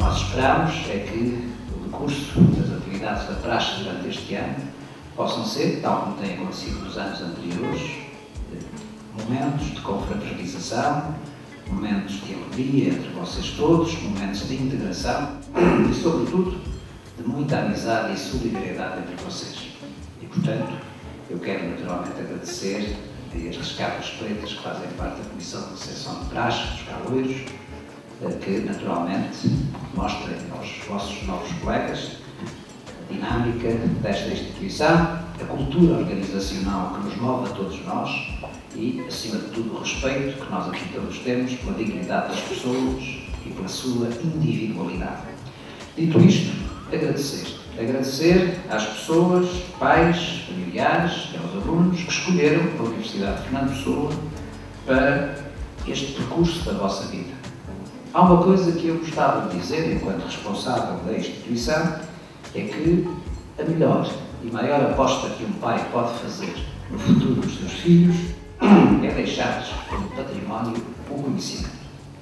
nós esperamos é que o decurso das atividades da praxe durante este ano possam ser, tal como tem acontecido nos anos anteriores, momentos de confraternização, momentos de alegria entre vocês todos, momentos de integração e, sobretudo, de muita amizade e solidariedade entre vocês. E, portanto, eu quero naturalmente agradecer a estes capas pretas que fazem parte da Comissão de Recepção de Praxe, dos Caloiros, que naturalmente mostrem aos vossos novos colegas a dinâmica desta instituição, a cultura organizacional que nos move a todos nós e, acima de tudo, o respeito que nós aqui todos temos pela dignidade das pessoas e pela sua individualidade. Dito isto, agradecer às pessoas, pais, familiares e aos alunos que escolheram a Universidade Fernando Pessoa para este percurso da vossa vida. Há uma coisa que eu gostava de dizer, enquanto responsável da instituição, é que a melhor e maior aposta que um pai pode fazer no futuro dos seus filhos é deixar-lhes como património o conhecimento.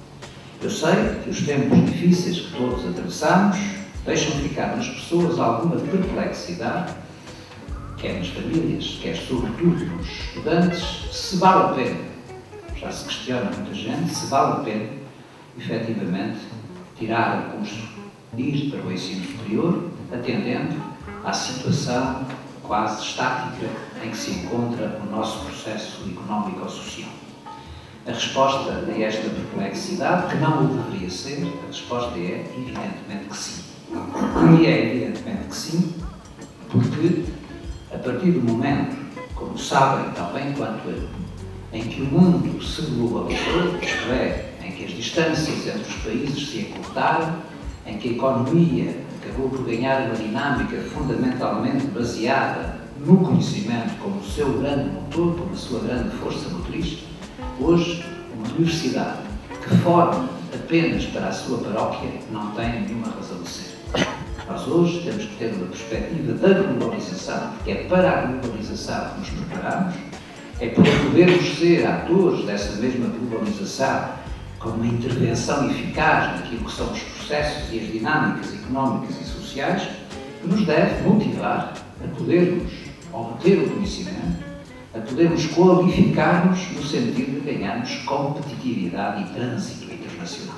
Eu sei que os tempos difíceis que todos atravessamos deixam ficar nas pessoas alguma perplexidade, quer nas famílias, quer sobretudo nos estudantes, se vale a pena, já se questiona muita gente, se vale a pena, efetivamente, tirar o curso, ir para o ensino superior, atendendo à situação quase estática em que se encontra o nosso processo económico-social. A resposta a esta perplexidade, que não o deveria ser, a resposta é evidentemente que sim. E é evidentemente que sim, porque a partir do momento, como sabem tão bem quanto eu, em que o mundo se globalizou, isto é, em que as distâncias entre os países se encurtaram, em que a economia acabou por ganhar uma dinâmica fundamentalmente baseada no conhecimento como o seu grande motor, como a sua grande força motriz, hoje uma universidade que forma apenas para a sua paróquia não tem nenhuma razão de ser. Nós hoje temos que ter uma perspectiva da globalização, porque é para a globalização que nos preparamos, é para podermos ser atores dessa mesma globalização com uma intervenção eficaz naquilo que são os processos e as dinâmicas económicas e sociais, que nos deve motivar a podermos obter o conhecimento, a podermos qualificar-nos no sentido de ganharmos competitividade e trânsito internacional.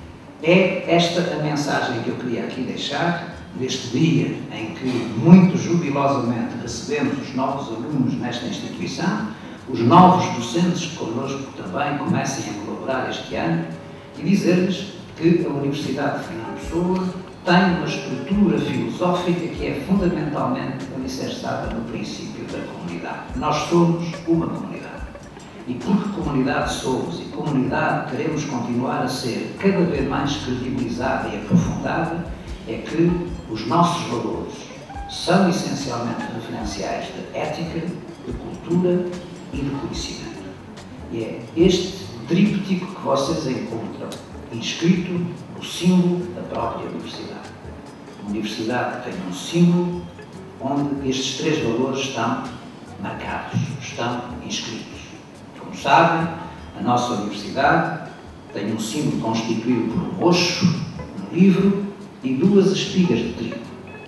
É esta a mensagem que eu queria aqui deixar, neste dia em que muito jubilosamente recebemos os novos alunos nesta instituição, os novos docentes que connosco também comecem a colaborar este ano, e dizer-lhes que a Universidade de Fernando Pessoa tem uma estrutura filosófica que é fundamentalmente alicerçada no princípio da comunidade. Nós somos uma comunidade. E porque comunidade somos e comunidade queremos continuar a ser cada vez mais credibilizada e aprofundada, é que os nossos valores são essencialmente referenciais de ética, de cultura e de conhecimento. E é este tríptico que vocês encontram inscrito no símbolo da própria universidade. Uma universidade que tem um símbolo onde estes três valores estão marcados, estão inscritos. Como sabem, a nossa universidade tem um símbolo constituído por um mocho, um livro e duas espigas de trigo.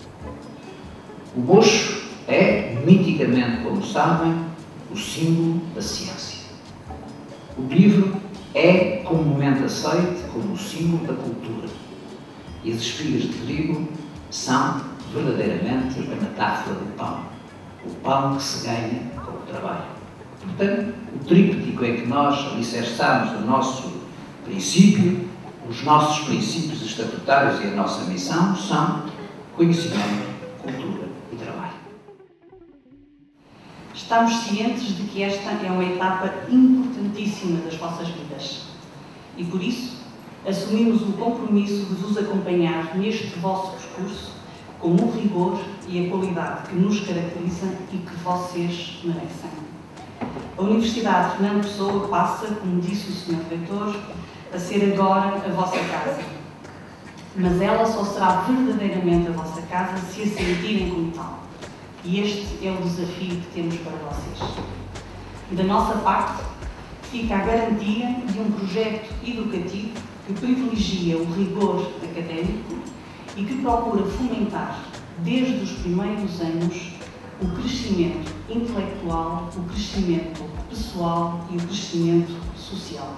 O mocho é, miticamente, como sabem, o símbolo da ciência. O livro é comumente aceito como o símbolo da cultura. E as espigas de trigo são, verdadeiramente, a metáfora do pão. O pão que se ganha com o trabalho. Portanto, o tríptico é que nós alicerçamos o nosso princípio, os nossos princípios estatutários e a nossa missão são conhecimento, cultura e trabalho. Estamos cientes de que esta é uma etapa importantíssima das vossas vidas e, por isso, assumimos o compromisso de vos acompanhar neste vosso percurso com o rigor e a qualidade que nos caracterizam e que vocês merecem. A Universidade Fernando Pessoa passa, como disse o Sr. Reitor, a ser agora a vossa casa. Mas ela só será verdadeiramente a vossa casa se a sentirem como tal. E este é o desafio que temos para vocês. Da nossa parte, fica a garantia de um projeto educativo que privilegia o rigor académico, procura fomentar, desde os primeiros anos, o crescimento intelectual, o crescimento pessoal e o crescimento social.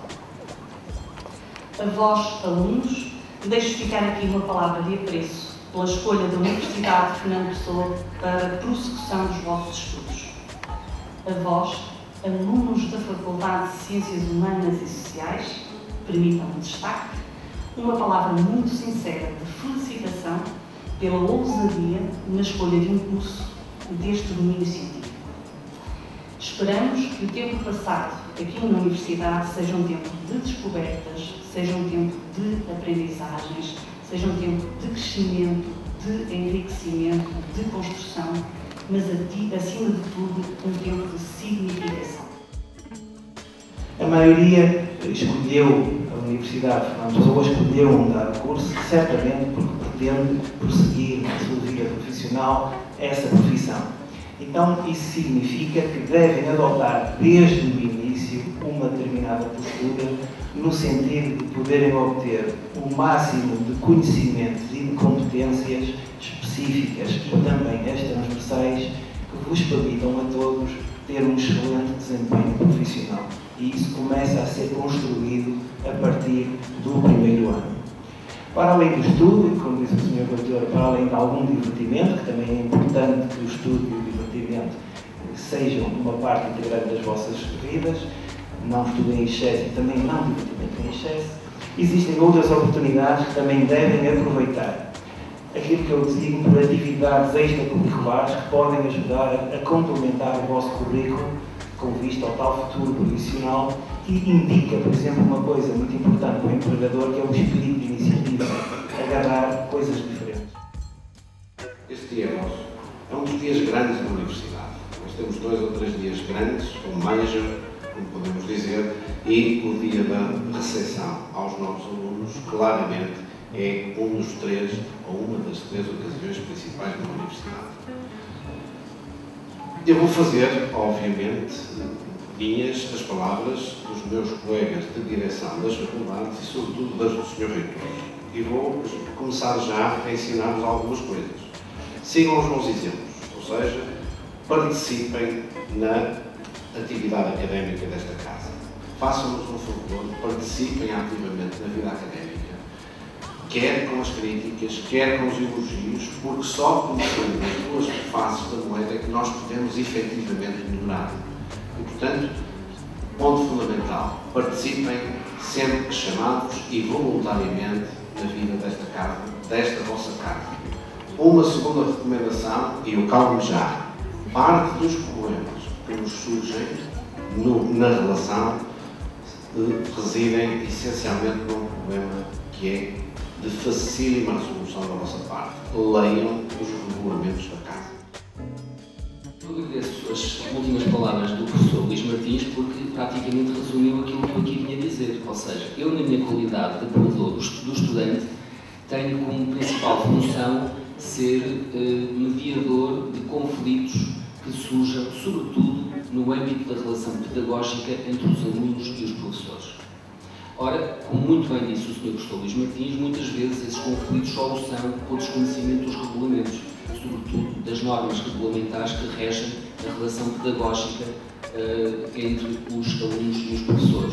A vós, alunos, deixo ficar aqui uma palavra de apreço pela escolha da Universidade de Fernando Pessoa para a prossecução dos vossos estudos. A vós, alunos da Faculdade de Ciências Humanas e Sociais, permitam-me destaque, uma palavra muito sincera de felicitação pela ousadia na escolha de um curso deste domínio científico. Esperamos que o tempo passado aqui na Universidade seja um tempo de descobertas, seja um tempo de aprendizagens, seja um tempo de crescimento, de enriquecimento, de construção, mas acima de tudo um tempo de significação. A maioria escolheu a Universidade de Fernando Pessoa, escolheu mudar o curso, certamente porque pretende prosseguir na sua vida profissional essa profissão. Então, isso significa que devem adotar desde o início uma determinada postura no sentido de poderem obter o máximo de conhecimentos e de competências específicas e também as transversais que vos permitam a todos ter um excelente desempenho profissional. E isso começa a ser construído a partir do primeiro ano. Para além do estudo, e como disse o Sr. Reitor, para além de algum divertimento, que também é importante que o estudo e o divertimento sejam uma parte integrante das vossas vidas, não estudem em excesso e também não divertimento em excesso, existem outras oportunidades que também devem aproveitar. Aquilo que eu digo por atividades extracurriculares que podem ajudar a complementar o vosso currículo com vista ao tal futuro profissional que indica, por exemplo, uma coisa muito importante para o empregador, que é o espírito de iniciativa, agarrar coisas diferentes. Este dia nosso é um dos dias grandes da Universidade. Nós temos 2 ou 3 dias grandes, ou major, como podemos dizer, e o dia da recepção aos novos alunos, claramente, é um dos 3, ou uma das 3 ocasiões principais da Universidade. Eu vou fazer, obviamente, minhas as palavras dos meus colegas de direção das faculdades e, sobretudo, das do Sr. Reitor. E vou começar já a ensinar-vos algumas coisas. Sigam os meus exemplos, ou seja, participem na atividade académica desta casa. Façam-nos um favor, participem ativamente na vida académica, quer com as críticas, quer com os elogios, porque só conhecendo as duas faces da moeda é que nós podemos efetivamente melhorar. E, portanto, ponto fundamental, participem sempre chamados e voluntariamente na vida desta casa, desta vossa casa. Uma segunda recomendação, e eu calmo já, parte dos problemas que nos surgem na relação residem essencialmente num problema que é de facílima resolução da vossa parte. Leiam os regulamentos da casa. Eu agradeço as últimas palavras do professor Luís Martins porque praticamente resumiu aquilo que eu aqui vinha dizer. Ou seja, eu na minha qualidade de apoiador do estudante tenho como principal função ser mediador de conflitos que surjam, sobretudo, no âmbito da relação pedagógica entre os alunos e os professores. Ora, como muito bem disse o Sr. Professor Luís Martins, muitas vezes esses conflitos só o são por desconhecimento dos regulamentos, sobretudo das normas regulamentares que regem a relação pedagógica entre os alunos e os professores.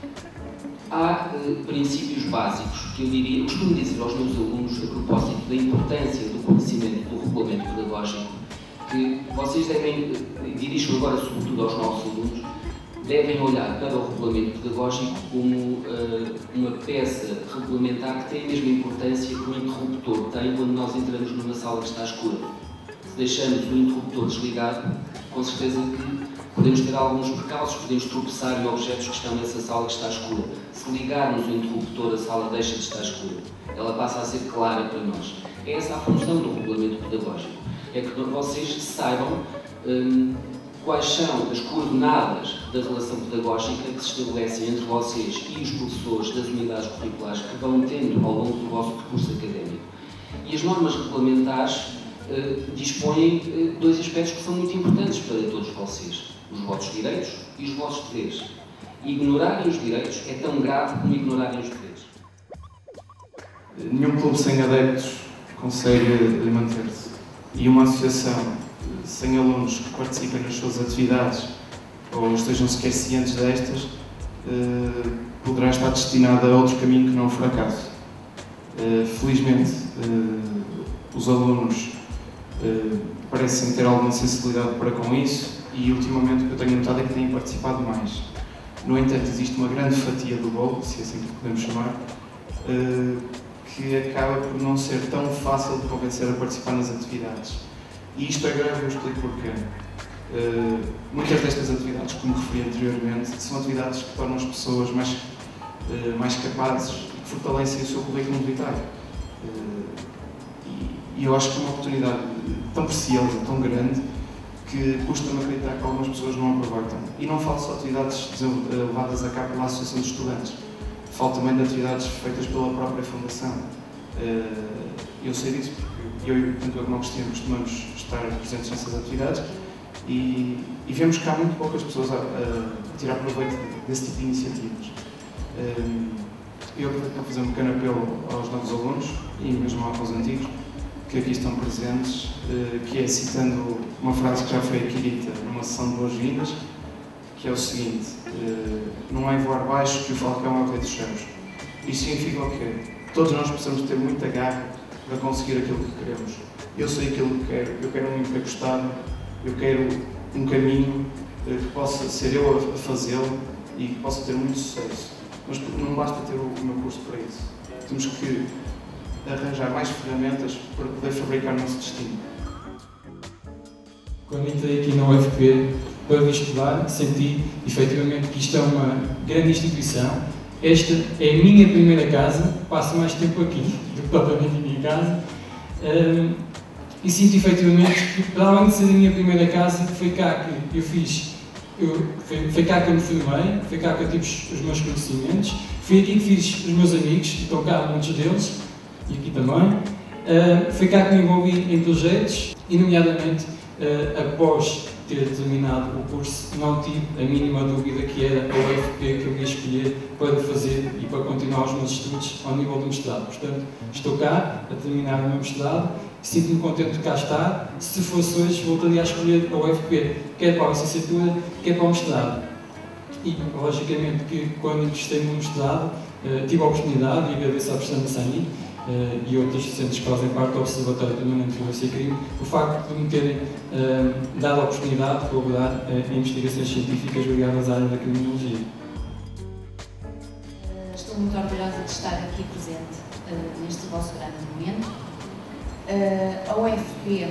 Há princípios básicos que eu costumo dizer aos meus alunos a propósito da importância do conhecimento do regulamento pedagógico, que vocês devem, dirijo agora sobretudo aos nossos alunos, devem olhar para o regulamento pedagógico como uma peça regulamentar que tem a mesma importância que o interruptor tem quando nós entramos numa sala que está escura. Se deixamos o interruptor desligado, com certeza que podemos ter alguns percalços, podemos tropeçar em objetos que estão nessa sala que está escura. Se ligarmos o interruptor, a sala deixa de estar escura. Ela passa a ser clara para nós. É essa a função do regulamento pedagógico. É que vocês saibam quais são as coordenadas da relação pedagógica que se estabelecem entre vocês e os professores das unidades curriculares que vão tendo ao longo do vosso percurso académico. E as normas regulamentares dispõem dois aspectos que são muito importantes para todos vocês: os vossos direitos e os vossos deveres. Ignorarem os direitos é tão grave como ignorarem os deveres. Nenhum clube sem adeptos consegue manter-se. E uma associação sem alunos que participem nas suas atividades ou estejam sequer cientes destas, poderá estar destinada a outro caminho que não o fracasso. Felizmente, os alunos parecem ter alguma sensibilidade para com isso e ultimamente o que eu tenho notado é que têm participado mais. No entanto, existe uma grande fatia do bolo, se assim que podemos chamar, que acaba por não ser tão fácil de convencer a participar nas atividades. E isto é grave, eu explico porquê. Muitas destas atividades, como referi anteriormente, são atividades que tornam as pessoas mais capazes e que fortalecem o seu currículo militar. E eu acho que é uma oportunidade tão preciosa, tão grande, que custa-me acreditar que algumas pessoas não aproveitam. E não falo só de atividades levadas a cabo pela Associação de Estudantes, falo também de atividades feitas pela própria Fundação. Eu sei disso porque eu e o Irmão Cristiano costumamos estar presentes nessas atividades e vemos que há muito poucas pessoas a tirar proveito desse tipo de iniciativas. Eu aproveito para fazer um pequeno apelo aos novos alunos e mesmo aos antigos que aqui estão presentes, que é citando uma frase que já foi aqui dita numa sessão de boas-vindas, que é o seguinte: não é voar baixo que o falcão é o rei dos céus. Isto significa o quê? Todos nós precisamos ter muita garra para conseguir aquilo que queremos. Eu sei aquilo que quero, eu quero um emprego estável, eu quero um caminho que possa ser eu a fazê-lo e que possa ter muito sucesso. Mas não basta ter o meu curso para isso. Temos que arranjar mais ferramentas para poder fabricar o nosso destino. Quando entrei aqui na UFP para vir estudar, senti efetivamente que isto é uma grande instituição. Esta é a minha primeira casa, passo mais tempo aqui do que propriamente em minha casa. E sinto efetivamente que, para além de ser a minha primeira casa, foi cá que eu fiz, foi cá que eu me formei, foi cá que eu tive os meus conhecimentos, foi aqui que fiz os meus amigos, e estão cá muitos deles, e aqui também. Foi cá que me envolvi em projetos e, nomeadamente, após ter terminado o curso, não tive a mínima dúvida que era a UFP que eu ia escolher para fazer e para continuar os meus estudos ao nível do mestrado. Portanto, estou cá a terminar o meu mestrado, sinto-me contente de cá estar. Se fosse hoje, voltaria a escolher a UFP, quer para a licenciatura, quer para o mestrado. E, logicamente, que quando ingressei no mestrado, tive a oportunidade, e agradeço à professora Sani e outros docentes que fazem parte do Observatório Permanente de Violência e Crime, o facto de me terem dado a oportunidade de colaborar em investigações científicas ligadas à área da criminologia. Estou muito orgulhosa de estar aqui presente neste vosso grande momento. A UFP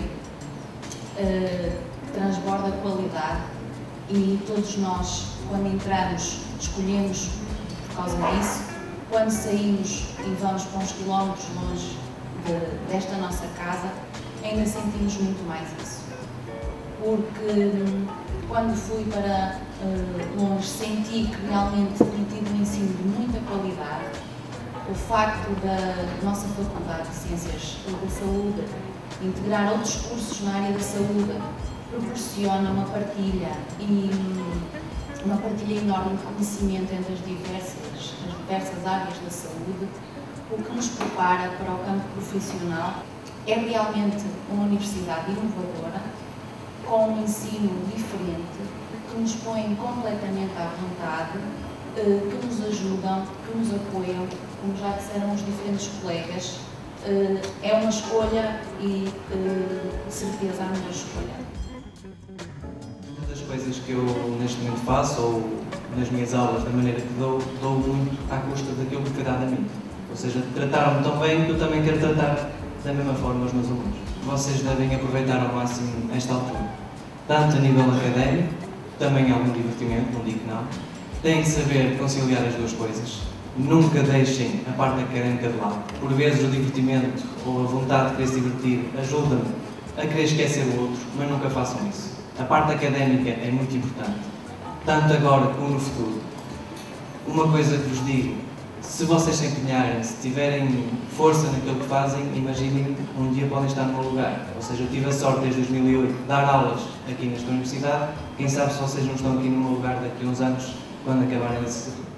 transborda qualidade e todos nós, quando entramos, escolhemos por causa disso. Quando saímos e vamos para uns quilómetros longe desta nossa casa, ainda sentimos muito mais isso. Porque quando fui para longe, senti que realmente tinha tido um ensino de muita qualidade. O facto da nossa Faculdade de Ciências da Saúde integrar outros cursos na área da saúde proporciona uma partilha e uma partilha enorme de conhecimento entre as diversas áreas da saúde, o que nos prepara para o campo profissional. É realmente uma universidade inovadora, com um ensino diferente, que nos põe completamente à vontade, que nos ajudam, que nos apoiam, como já disseram os diferentes colegas. É uma escolha e, de certeza, a melhor escolha. Das coisas que eu neste momento faço, ou nas minhas aulas, da maneira que dou muito à custa daquilo que foi dado a mim. Ou seja, trataram-me tão bem que eu também quero tratar da mesma forma os meus alunos. Vocês devem aproveitar ao máximo esta altura, tanto a nível académico, também há algum divertimento, não digo que não. Têm que saber conciliar as duas coisas. Nunca deixem a parte académica de lado. Por vezes o divertimento ou a vontade de querer se divertir ajuda-me a querer esquecer o outro, mas nunca façam isso. A parte académica é muito importante, tanto agora como no futuro. Uma coisa que vos digo, se vocês se empenharem, se tiverem força naquilo que fazem, imaginem um dia podem estar no meu lugar. Ou seja, eu tive a sorte desde 2008 de dar aulas aqui nesta universidade, quem sabe se vocês não estão aqui no meu lugar daqui a uns anos, quando acabarem a licenciatura.